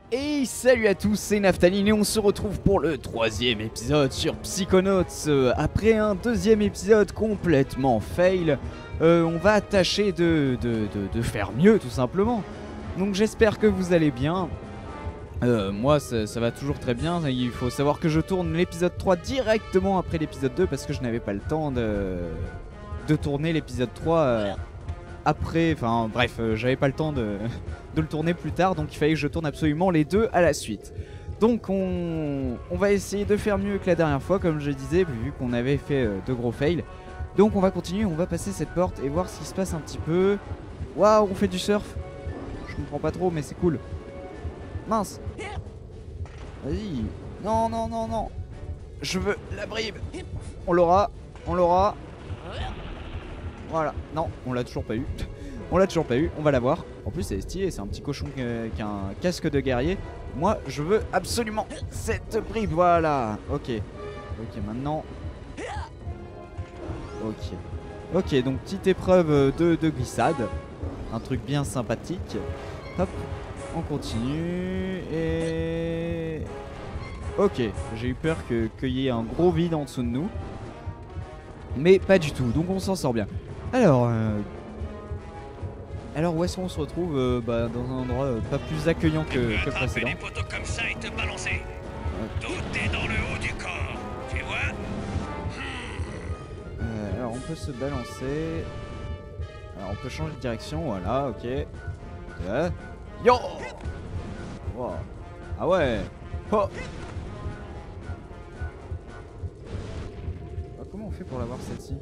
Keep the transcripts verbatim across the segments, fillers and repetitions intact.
Et salut à tous, c'est Naphtaline et on se retrouve pour le troisième épisode sur Psychonauts. euh, Après un deuxième épisode complètement fail, euh, on va tâcher de, de, de, de faire mieux tout simplement. Donc j'espère que vous allez bien. Euh, moi ça, ça va toujours très bien. Il faut savoir que je tourne l'épisode trois directement après l'épisode deux parce que je n'avais pas le temps de, de tourner l'épisode trois euh, après. Enfin bref, euh, j'avais pas le temps de... de le tourner plus tard, donc il fallait que je tourne absolument les deux à la suite. Donc on, on va essayer de faire mieux que la dernière fois, comme je disais, vu qu'on avait fait euh, de gros fails. Donc on va continuer, on va passer cette porte et voir ce qui se passe un petit peu. Waouh, on fait du surf. Je comprends pas trop, mais c'est cool. Mince. Vas-y. Non, non, non, non. Je veux la bribe. On l'aura, on l'aura. Voilà. Non, on l'a toujours pas eu. On l'a toujours pas eu, on va l'avoir. En plus c'est stylé, c'est un petit cochon qui a un casque de guerrier. Moi je veux absolument cette bribe, voilà. Ok, ok maintenant. Ok, ok donc petite épreuve de, de glissade. Un truc bien sympathique. Hop, on continue et... Ok, j'ai eu peur que, qu'il y ait un gros vide en dessous de nous. Mais pas du tout, donc on s'en sort bien. Alors... Euh... Alors où est-ce qu'on se retrouve euh, bah, dans un endroit euh, pas plus accueillant que, que le précédent. Des poteaux comme ça et te balancer. Ouais. Tout est dans le haut du corps, tu vois. euh, Alors on peut se balancer. Alors on peut changer de direction, voilà, ok. Euh. Yo wow. Ah ouais oh. Ah, comment on fait pour l'avoir celle-ci?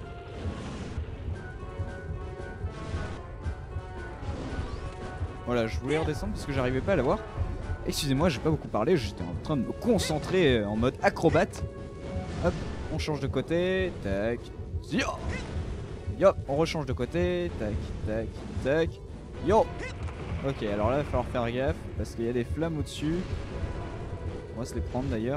Voilà, je voulais redescendre parce que j'arrivais pas à la voir. Excusez-moi, j'ai pas beaucoup parlé, j'étais en train de me concentrer en mode acrobate. Hop, on change de côté, tac. Yo Yo, on rechange de côté, tac, tac, tac. Yo Ok, alors là, il va falloir faire gaffe parce qu'il y a des flammes au-dessus. On va se les prendre d'ailleurs.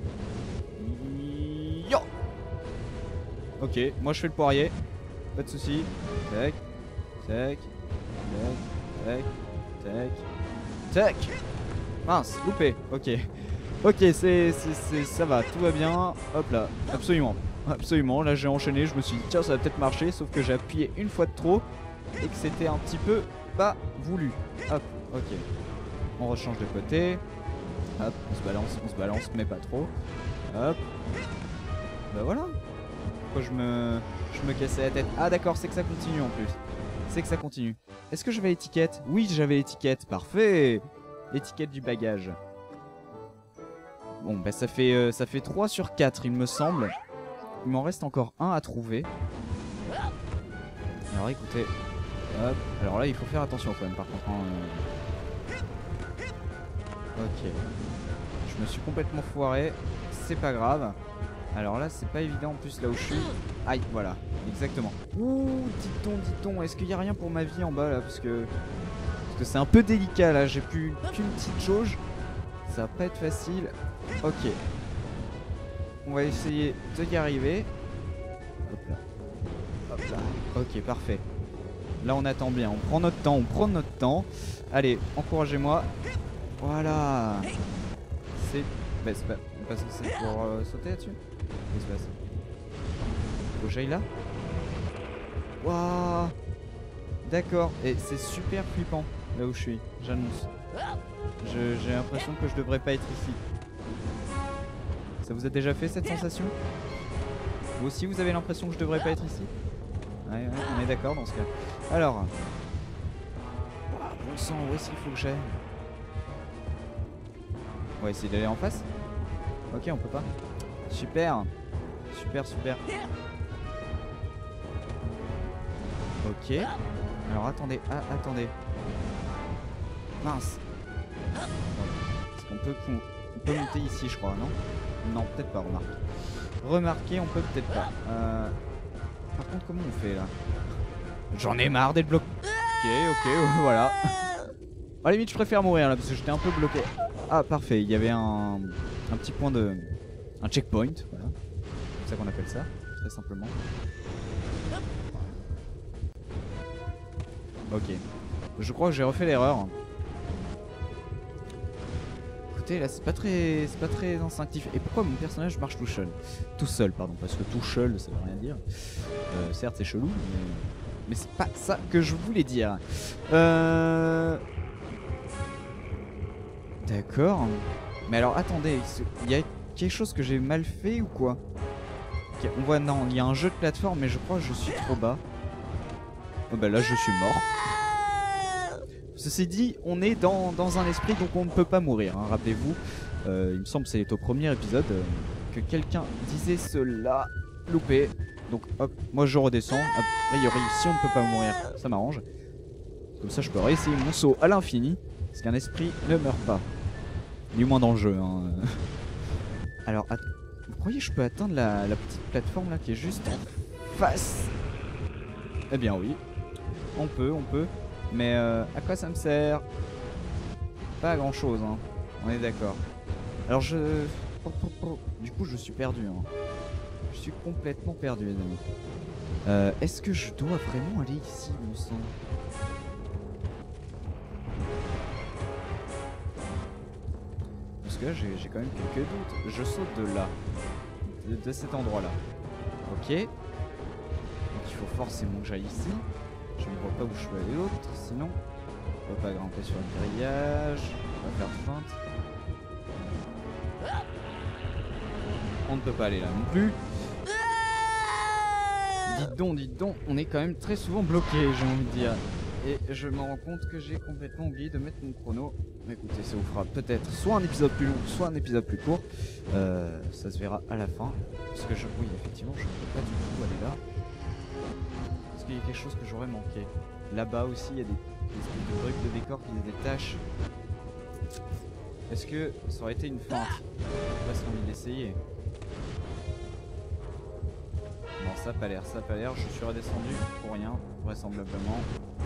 Yo Ok, moi je fais le poirier. Pas de soucis. Tac, tac, tac, tac. Tac. Tac. Mince, loupé. Ok. Ok, c'est, c'est, ça va, tout va bien. Hop là, absolument. Absolument, là j'ai enchaîné, je me suis dit tiens ça va peut-être marcher. Sauf que j'ai appuyé une fois de trop et que c'était un petit peu pas voulu. Hop, ok. On rechange de côté. Hop, on se balance, on se balance, mais pas trop. Hop. Bah voilà. Pourquoi je me, je me cassais la tête. Ah d'accord, c'est que ça continue en plus. C'est que ça continue. Est-ce que j'avais l'étiquette? Oui, j'avais l'étiquette. Parfait. L'étiquette du bagage. Bon, bah ça fait, euh, ça fait trois sur quatre, il me semble. Il m'en reste encore un à trouver. Alors écoutez. Hop. Alors là, il faut faire attention quand même, par contre. Hein. Ok. Je me suis complètement foiré. C'est pas grave. Alors là, c'est pas évident en plus là où je suis. Aïe, voilà. Exactement. Ouh, dit-on, dit-on. Est-ce qu'il y a rien pour ma vie en bas là? Parce que parce que c'est un peu délicat là. J'ai plus qu'une petite jauge. Ça va pas être facile. Ok. On va essayer de y arriver. Hop là. Hop là. Ok, parfait. Là, on attend bien. On prend notre temps. On prend notre temps. Allez, encouragez-moi. Voilà. C'est... Bah, c'est pas... Parce que c'est pour euh, sauter là-dessus. Qu'est-ce qui se passe? Faut que j'aille là? Waouh. D'accord. Et c'est super flippant là où je suis. J'annonce. J'ai l'impression que je devrais pas être ici. Ça vous a déjà fait cette sensation? Vous aussi vous avez l'impression que je devrais pas être ici? Ouais, ouais, on est d'accord dans ce cas. Alors. Oh, bon sang, où est-ce qu'il faut que j'aille? On va essayer d'aller en face. Ok, on peut pas. Super. Super, super. Ok. Alors attendez, ah, attendez. Mince. Est-ce qu'on peut, on peut monter ici, je crois, non? Non, peut-être pas, remarque. Remarquez, on peut peut-être pas. Euh... Par contre, comment on fait là? J'en ai marre d'être bloqué. Ok, ok, voilà. À la limite, je préfère mourir là parce que j'étais un peu bloqué. Ah, parfait, il y avait un, un petit point de. Un checkpoint, voilà. C'est ça qu'on appelle ça, très simplement. Ok. Je crois que j'ai refait l'erreur. côté là c'est pas très c'est pas très instinctif. Et pourquoi mon personnage marche tout seul Tout seul pardon, parce que tout seul ça veut rien dire. Euh, certes c'est chelou mais, mais c'est pas ça que je voulais dire. Euh... D'accord. Mais alors attendez, il y a quelque chose que j'ai mal fait ou quoi? Okay, on voit non, il y a un jeu de plateforme mais je crois que je suis trop bas. Oh bah là je suis mort. Ceci dit, on est dans, dans un esprit donc on ne peut pas mourir, hein, rappelez-vous. Euh, il me semble que c'est au premier épisode euh, que quelqu'un disait cela. Loupé. Donc hop, moi je redescends. A priori, si on ne peut pas mourir, ça m'arrange. Comme ça je peux réessayer mon saut à l'infini. Parce qu'un esprit ne meurt pas. Du moins dans le jeu. Hein. Alors, vous croyez que je peux atteindre la, la petite plateforme là qui est juste en face? Eh bien oui. On peut, on peut. Mais euh, à quoi ça me sert? Pas à grand chose, hein. On est d'accord. Alors je... Du coup je suis perdu, hein. Je suis complètement perdu les amis. Euh, Est-ce que je dois vraiment aller ici, il me semble? Parce que là j'ai quand même quelques doutes. Je saute de là. De, de cet endroit là. Ok. Donc il faut forcément que j'aille ici. Je ne vois pas où je peux aller l'autre, sinon on peut pas grimper sur le grillage, on va faire feinte. On ne peut pas aller là non plus. Dites donc, dites donc, on est quand même très souvent bloqué, j'ai envie de dire. Et je me rends compte que j'ai complètement oublié de mettre mon chrono. Mais écoutez, ça vous fera peut-être soit un épisode plus long, soit un épisode plus court. Euh, ça se verra à la fin. Parce que je... Oui, effectivement, je ne peux pas du tout aller là. Il y a quelque chose que j'aurais manqué. Là-bas aussi, il y a des, des, des trucs de décor qui se détachent. Est-ce que ça aurait été une feinte? Presque envie d'essayer. Non, ça n'a pas l'air, ça n'a pas l'air. Je suis redescendu pour rien, vraisemblablement.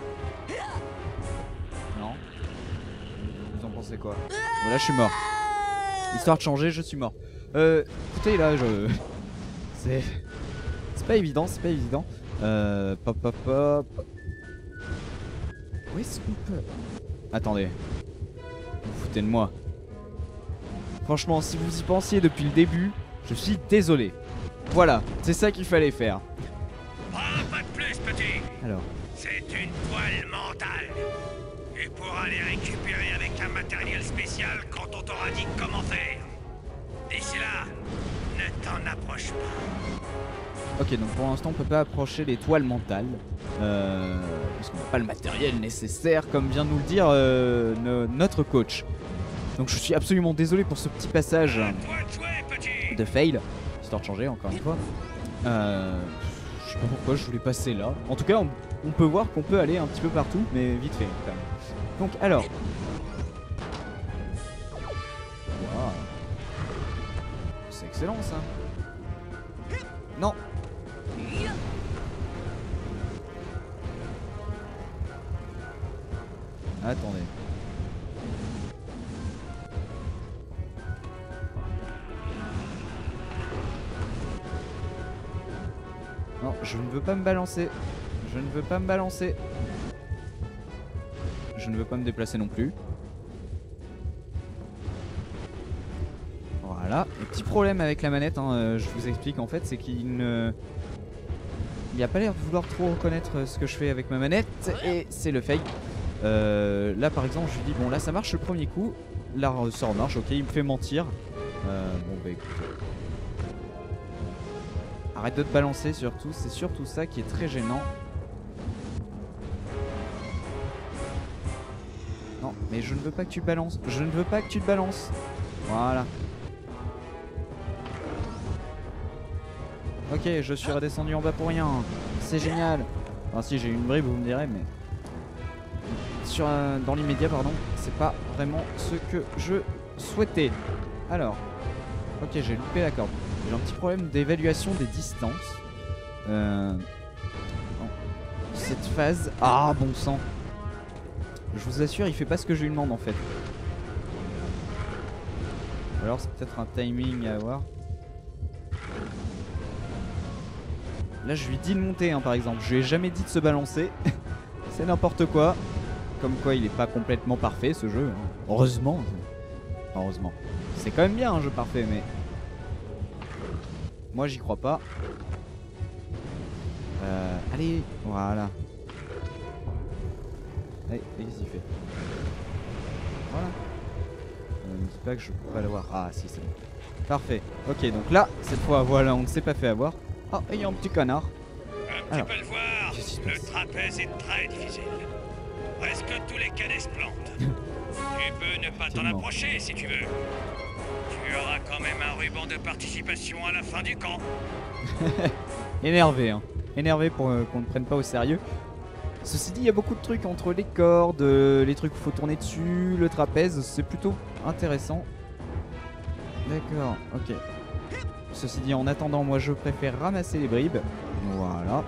Non. Vous en pensez quoi? Voilà, je suis mort. Histoire de changer, je suis mort. Euh, écoutez, là, je... C'est... C'est pas évident, c'est pas évident. Euh, pop pop pop. Où est-ce qu'on peut... Attendez. Vous foutez de moi. Franchement, si vous y pensiez depuis le début, je suis désolé. Voilà, c'est ça qu'il fallait faire. Pas, pas de plus, petit. Alors. C'est une toile mentale. Et pourras les récupérer avec un matériel spécial quand on t'aura dit comment faire. D'ici là, ne t'en approche pas. Ok, donc pour l'instant on peut pas approcher les toiles mentales euh, parce qu'on n'a pas le matériel nécessaire comme vient de nous le dire euh, no, notre coach. Donc je suis absolument désolé pour ce petit passage de fail, histoire de changer encore une fois. Euh, je sais pas pourquoi je voulais passer là. En tout cas on, on peut voir qu'on peut aller un petit peu partout, mais vite fait quand même. Donc alors... Wow. C'est excellent ça. Non. Attendez. Non, je ne veux pas me balancer. Je ne veux pas me balancer. Je ne veux pas me déplacer non plus. Voilà. Le petit problème avec la manette, hein, euh, je vous explique en fait, c'est qu'il ne... Il a pas l'air de vouloir trop reconnaître ce que je fais avec ma manette. Et c'est le fake. Euh, là par exemple je lui dis bon là ça marche le premier coup. Là ça remarche, ok, il me fait mentir. euh, Bon bah écoute, arrête de te balancer surtout, c'est surtout ça qui est très gênant. Non mais je ne veux pas que tu te balances. Je ne veux pas que tu te balances. Voilà. Ok, je suis redescendu en bas pour rien. C'est génial. Enfin si j'ai eu une bribe vous me direz, mais sur, euh, dans l'immédiat pardon, c'est pas vraiment ce que je souhaitais. Alors, ok, j'ai loupé la corde. J'ai un petit problème d'évaluation des distances. Euh, bon, cette phase, ah bon sang. Je vous assure, il fait pas ce que je lui demande en fait. Alors c'est peut-être un timing à avoir. Là je lui dis de monter hein, par exemple. Je lui ai jamais dit de se balancer. C'est n'importe quoi. Comme quoi il est pas complètement parfait ce jeu, hein. Heureusement. Heureusement. C'est quand même bien un jeu parfait, mais moi j'y crois pas. Euh, allez, voilà. Allez, qu'est-ce qu'il fait? Voilà. Ne me dis pas que je peux pas l'avoir. Ah si, c'est bon. Parfait. Ok, donc là, cette fois, voilà, on ne s'est pas fait avoir. Ah, il y a un petit canard. Comme Alors, tu peux le voir, le trapèze est très difficile. Presque tous les cadets se plantent. Tu peux ne pas t'en approcher si tu veux. Tu auras quand même un ruban de participation à la fin du camp. Énervé, hein. Énervé pour euh, qu'on ne prenne pas au sérieux. Ceci dit, il y a beaucoup de trucs entre les cordes, euh, les trucs qu'il faut tourner dessus, le trapèze, c'est plutôt intéressant. D'accord, ok. Ceci dit, en attendant, moi je préfère ramasser les bribes. Voilà.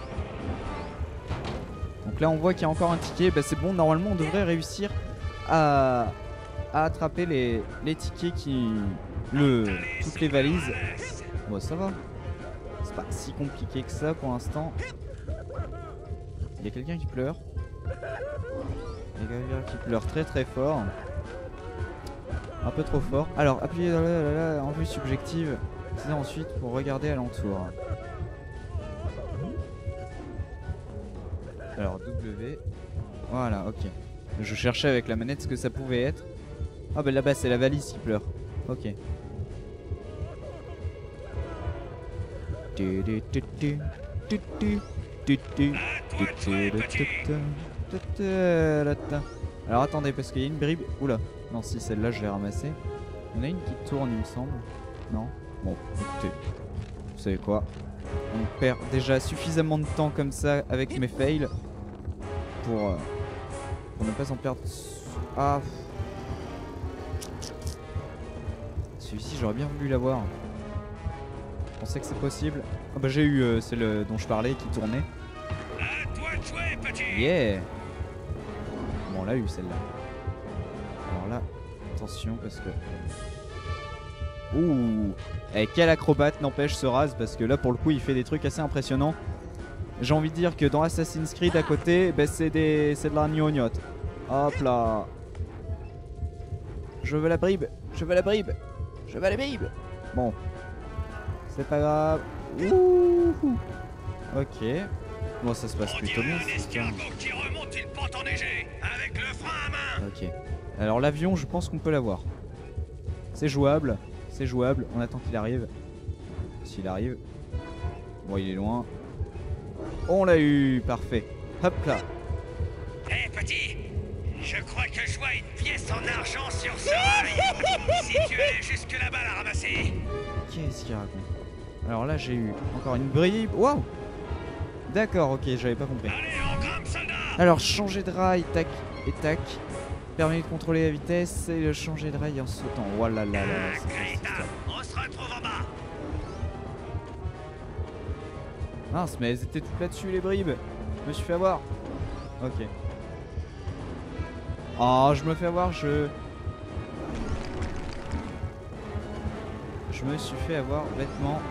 Donc là, on voit qu'il y a encore un ticket. Bah, c'est bon, normalement, on devrait réussir à, à attraper les, les tickets qui. Le, toutes les valises. Bon, ça va. C'est pas si compliqué que ça pour l'instant. Il y a quelqu'un qui pleure. Il y a quelqu'un qui pleure très très fort. Un peu trop fort. Alors, appuyez dans la, la, la, en vue subjective. C'est ensuite pour regarder alentour. Alors, W. Voilà, ok. Je cherchais avec la manette ce que ça pouvait être. Ah, bah là-bas, c'est la valise qui pleure. Ok. Alors attendez, parce qu'il y a une bribe. Oula, non, si celle-là je l'ai ramassée. Il y en a une qui tourne, il me semble. Non. Bon, écoutez, vous savez quoi, on perd déjà suffisamment de temps comme ça avec mes fails pour, euh, pour ne pas en perdre. Ah, celui-ci j'aurais bien voulu l'avoir. Je pensais que c'est possible. Ah bah j'ai eu euh, celle dont je parlais qui tournait. Yeah. Bon, on l'a eu celle-là. Alors là, attention parce que... Ouh. Eh, quel acrobate, n'empêche, ce Raz, parce que là pour le coup il fait des trucs assez impressionnants. J'ai envie de dire que dans Assassin's Creed à côté, bah, c'est des... c'est de la gnognotte. Hop là. Je veux la bribe. Je veux la bribe. Je veux la bribe. Bon. C'est pas grave. Ouh. Ok. Bon, ça se passe plutôt bien. Ok. Alors l'avion, je pense qu'on peut l'avoir. C'est jouable. C'est jouable. On attend qu'il arrive. S'il arrive. Bon, il est loin. On l'a eu. Parfait. Hop là. Hé hey, petit, je crois que je vois une pièce en argent sur ce rail. Si tu allais jusque là-bas la ramasser. Qu'est-ce qu'il raconte? Alors là, j'ai eu encore une bribe. Waouh. D'accord, ok, j'avais pas compris. Allez, en grimpe, soldat. Alors, changer de rail, tac et tac. Permet de contrôler la vitesse et de changer de rail en sautant. Voilà, là, là, là. On se retrouve en bas. Mince, mais elles étaient toutes là-dessus, les bribes. Je me suis fait avoir. Ok. Oh, je me fais avoir, je... Je me suis fait avoir bêtement.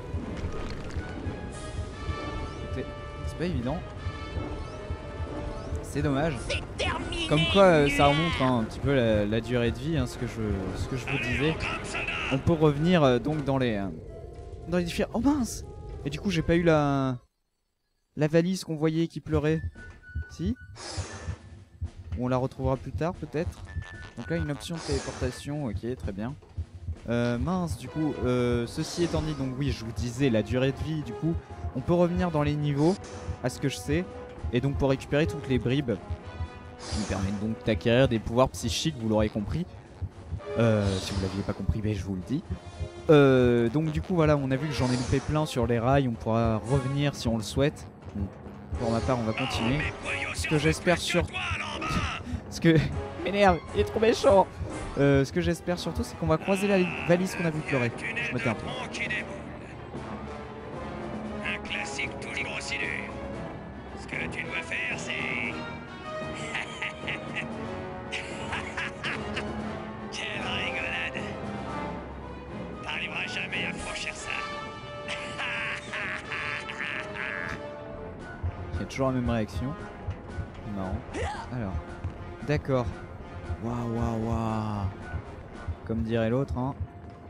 C'est pas évident. C'est dommage. Comme quoi euh, ça remonte hein, un petit peu la, la durée de vie, hein, ce, que je, ce que je vous disais. On peut revenir euh, donc dans les, euh, dans les différents... Oh mince. Et du coup j'ai pas eu la, la valise qu'on voyait qui pleurait. Si. Ou on la retrouvera plus tard peut-être. Donc là une option de téléportation, ok très bien. Euh, mince du coup, euh, ceci étant dit, donc oui je vous disais la durée de vie du coup. On peut revenir dans les niveaux, à ce que je sais. Et donc pour récupérer toutes les bribes qui me permettent donc d'acquérir des pouvoirs psychiques, vous l'aurez compris. Euh, si vous l'aviez pas compris, ben je vous le dis. Euh, donc du coup voilà, on a vu que j'en ai loupé plein sur les rails. On pourra revenir si on le souhaite. Bon, pour ma part on va continuer. Ce que j'espère surtout... Ce que... m'énerve, il est trop méchant. euh, Ce que j'espère surtout c'est qu'on va croiser la valise qu'on a vu pleurer. Je me tais un peu. Un classique toujours aussi dur. Ce que tu dois faire, c'est... Quelle rigolade. T'arriveras jamais à franchir ça. Il y a toujours la même réaction. C'est marrant. Alors, d'accord. Waouh, waouh, waouh. Comme dirait l'autre, hein.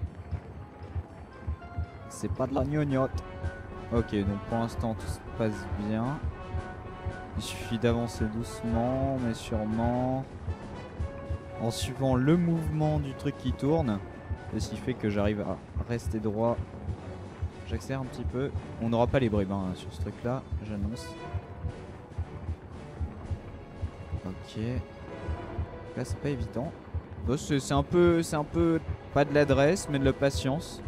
C'est pas de la gnognotte. Ok, donc pour l'instant tout se passe bien. Il suffit d'avancer doucement, mais sûrement. En suivant le mouvement du truc qui tourne. Et ce qui fait que j'arrive à rester droit. J'accélère un petit peu. On n'aura pas les bribes hein, sur ce truc là, j'annonce. Ok. Là c'est pas évident. Bon, c'est un peu. C'est un peu pas de l'adresse mais de la patience.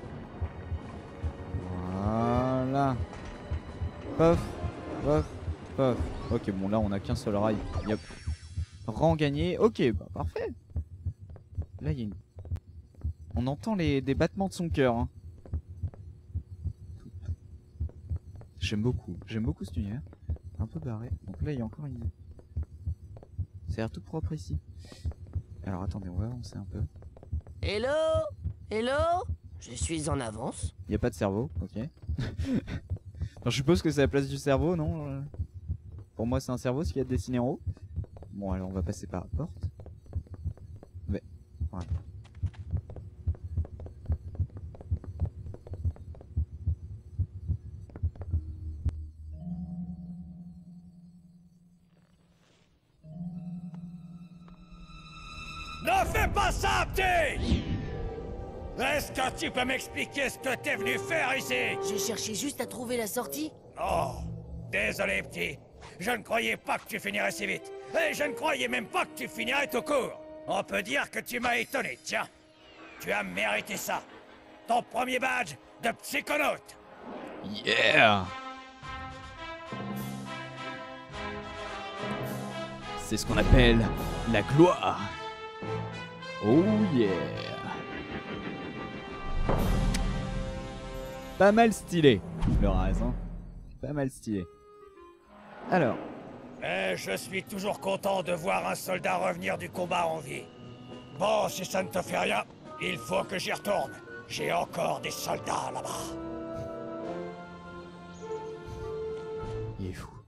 Voilà. Pof, pof, pof. Ok bon là on a qu'un seul rail. Yep. Rang gagné. Ok bah parfait. Là il y a une... On entend les des battements de son cœur. Hein. J'aime beaucoup. J'aime beaucoup cet univers. Un peu barré. Donc là il y a encore une... Ça a l'air tout propre ici. Alors attendez, on va avancer un peu. Hello? Hello? Je suis en avance. Il n'y a pas de cerveau, ok. Alors, je suppose que c'est la place du cerveau, non? Pour moi c'est un cerveau, ce qu'il y a de dessiné en haut. Bon alors on va passer par la porte. Mais, voilà. Ne fais pas ça, petit! Est-ce que tu peux m'expliquer ce que t'es venu faire ici? Je cherchais juste à trouver la sortie. Oh, désolé, petit. Je ne croyais pas que tu finirais si vite. Et je ne croyais même pas que tu finirais tout court. On peut dire que tu m'as étonné, tiens. Tu as mérité ça. Ton premier badge de psychonaute. Yeah! C'est ce qu'on appelle la gloire. Oh yeah! Pas mal stylé, le Raz, hein. Pas mal stylé. Alors. Et je suis toujours content de voir un soldat revenir du combat en vie. Bon, si ça ne te fait rien, il faut que j'y retourne. J'ai encore des soldats là-bas. Il est fou.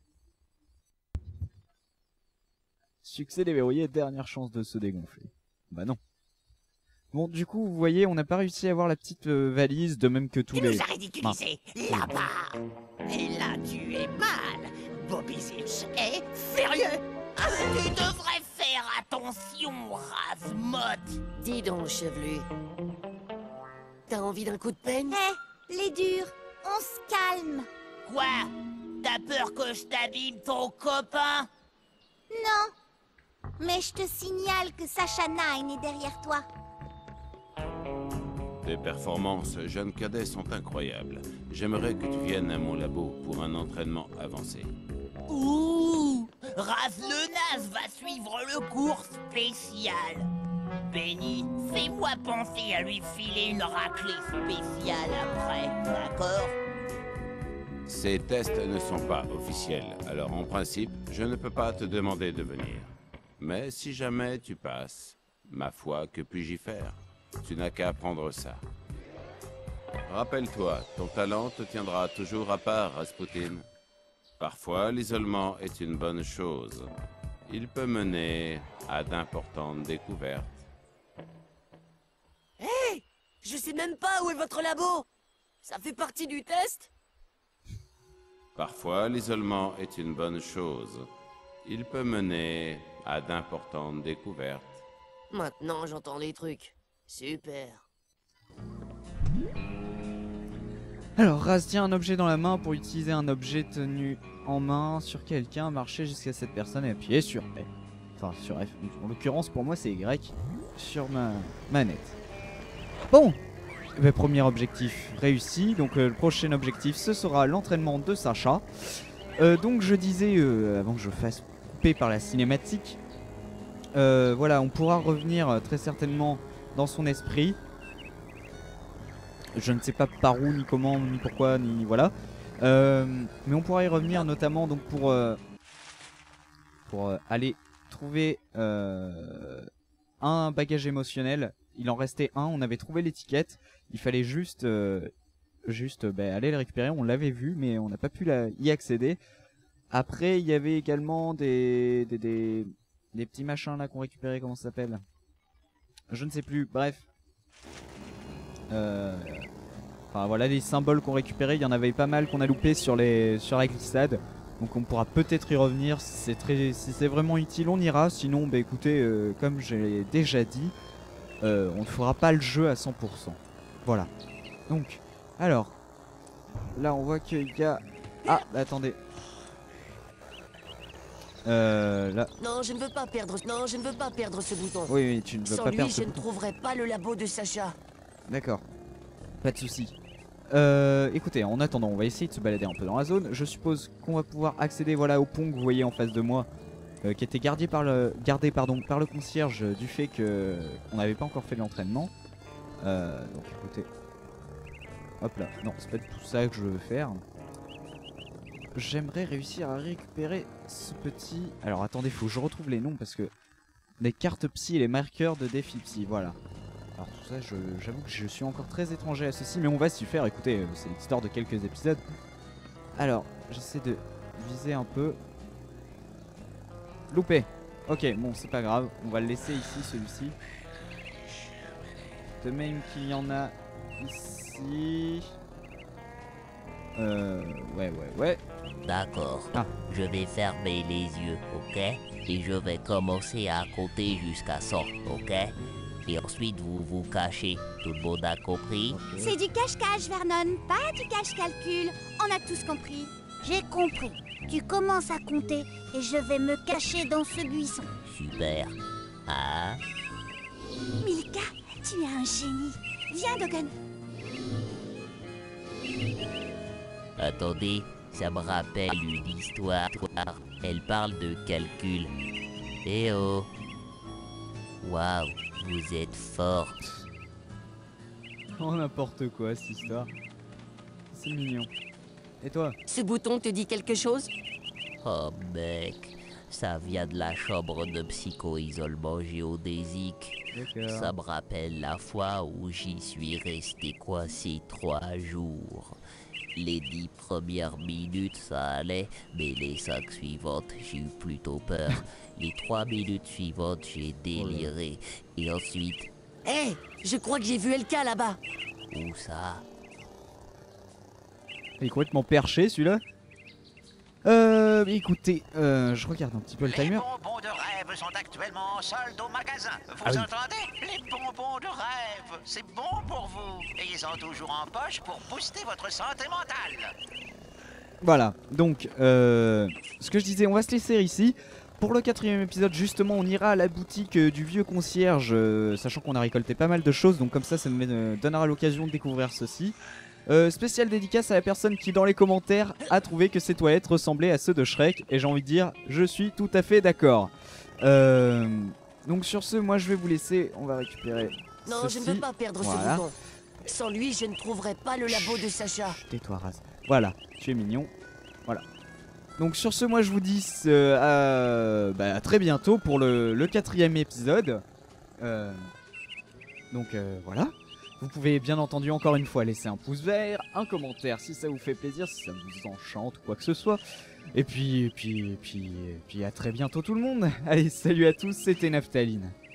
Succès déverrouillé, dernière chance de se dégonfler. Bah non. Bon, du coup, vous voyez, on n'a pas réussi à avoir la petite euh, valise, de même que tous Tu les... nous as ridiculisés là-bas. Et là, tu es mal. Bobby Zilch est furieux. Ah, tu devrais faire attention, Razmot. Dis donc, chevelu. T'as envie d'un coup de peine? Hé, les durs, on se calme. Quoi? T'as peur que je t'abîme ton copain? Non, mais je te signale que Sacha Nine est derrière toi. Tes performances, jeune cadet, sont incroyables. J'aimerais que tu viennes à mon labo pour un entraînement avancé. Ouh! Raz le Naze va suivre le cours spécial. Benny, fais-moi penser à lui filer une raclée spéciale après, d'accord? Ces tests ne sont pas officiels, alors en principe, je ne peux pas te demander de venir. Mais si jamais tu passes, ma foi, que puis-je y faire? Tu n'as qu'à apprendre ça. Rappelle-toi, ton talent te tiendra toujours à part, Rasputin. Parfois, l'isolement est une bonne chose. Il peut mener à d'importantes découvertes. Hé hey, je sais même pas où est votre labo. Ça fait partie du test? Parfois, l'isolement est une bonne chose. Il peut mener à d'importantes découvertes. Maintenant, j'entends des trucs. Super. Alors, Raz tient un objet dans la main pour utiliser un objet tenu en main sur quelqu'un, marcher jusqu'à cette personne et appuyer sur F. Enfin, sur F. En l'occurrence, pour moi, c'est Y sur ma manette. Bon, bah, premier objectif réussi. Donc, euh, le prochain objectif, ce sera l'entraînement de Sacha. Euh, donc, je disais, euh, avant que je fasse couper par la cinématique, euh, voilà, on pourra revenir euh, très certainement dans son esprit. Je ne sais pas par où, ni comment, ni pourquoi, ni voilà. Euh, mais on pourra y revenir notamment donc pour, euh, pour euh, aller trouver euh, un bagage émotionnel. Il en restait un, on avait trouvé l'étiquette. Il fallait juste, euh, juste bah, aller le récupérer. On l'avait vu, mais on n'a pas pu la, y accéder. Après, il y avait également des, des, des, des petits machins là qu'on récupérait, comment ça s'appelle ? Je ne sais plus, bref. Euh... Enfin voilà les symboles qu'on récupérait, il y en avait pas mal qu'on a loupé sur, les... sur la glissade. Donc on pourra peut-être y revenir si c'est très... si c'est vraiment utile, on ira. Sinon, bah écoutez, euh, comme j'ai déjà dit, euh, on ne fera pas le jeu à cent pour cent. Voilà. Donc, alors, là on voit qu'il y a... Ah, bah, attendez. Euh, là... Non, je ne veux pas perdre... Non, je ne veux pas perdre ce bouton. Oui, oui, tu ne veux Sans pas lui, perdre je ce ne bouton. trouverai pas le labo de Sacha. D'accord. Pas de soucis. Euh, écoutez, en attendant, on va essayer de se balader un peu dans la zone. Je suppose qu'on va pouvoir accéder voilà, au pont que vous voyez en face de moi, euh, qui était gardé par le, gardé, pardon, par le concierge euh, du fait que on n'avait pas encore fait l'entraînement. Euh, donc écoutez, hop là, non, c'est pas du tout ça que je veux faire. J'aimerais réussir à récupérer ce petit... Alors attendez, faut que je retrouve les noms parce que les cartes psy et les marqueurs de défi psy, voilà. Alors tout ça, j'avoue que je suis encore très étranger à ceci, mais on va s'y faire, écoutez, c'est l'histoire de quelques épisodes. Alors, j'essaie de viser un peu. Loupé. Ok, bon, c'est pas grave, on va le laisser ici, celui-ci. De même qu'il y en a ici. Euh, ouais, ouais, ouais. D'accord. Ah. Je vais fermer les yeux, ok? Et je vais commencer à compter jusqu'à cent, ok? Et ensuite vous vous cachez. Tout le monde a compris? Okay. C'est du cache-cache, Vernon, pas du cache-calcul. On a tous compris. J'ai compris. Tu commences à compter et je vais me cacher dans ce buisson. Super. Ah? Milka, tu es un génie. Viens, Dogen. Attendez, ça me rappelle une histoire. Elle parle de calcul. Eh oh! Waouh, vous êtes forte. Oh, n'importe quoi, cette histoire. C'est mignon. Et toi? Ce bouton te dit quelque chose? Oh mec, ça vient de la chambre de psycho-isolement géodésique. Ça me rappelle la fois où j'y suis resté coincé trois jours. Les dix premières minutes, ça allait, mais les cinq suivantes, j'ai eu plutôt peur. Les trois minutes suivantes, j'ai déliré. Et ensuite... Hé, hey, je crois que j'ai vu Elka là-bas. Où ça? Il est complètement perché, celui-là. Euh, écoutez, euh, je regarde un petit peu le timer. Les bonbons de rêve sont actuellement en solde au magasin. Vous Ah oui. entendez? Les bonbons de rêve, c'est bon pour vous. Ayez-en toujours en poche pour booster votre santé mentale. Voilà, donc, euh, ce que je disais, on va se laisser ici. Pour le quatrième épisode, justement, on ira à la boutique euh, du vieux concierge, euh, sachant qu'on a récolté pas mal de choses, donc comme ça, ça me euh, donnera l'occasion de découvrir ceci. Euh, spécial dédicace à la personne qui dans les commentaires a trouvé que ces toilettes ressemblaient à ceux de Shrek, et j'ai envie de dire, je suis tout à fait d'accord. Euh, donc sur ce, moi je vais vous laisser, on va récupérer Non, ceci. je ne veux pas perdre Voilà. ce bouton. Sans lui, je ne trouverai pas le labo de Sacha. Tais-toi, Raz. Voilà, tu es mignon. Voilà. Donc sur ce, moi je vous dis euh, à, bah, à très bientôt pour le, le quatrième épisode. Euh, donc euh, voilà. Vous pouvez bien entendu encore une fois laisser un pouce vert, un commentaire si ça vous fait plaisir, si ça vous enchante ou quoi que ce soit. Et puis, et puis, et puis, et puis à très bientôt tout le monde. Allez, salut à tous, c'était Naphtaline.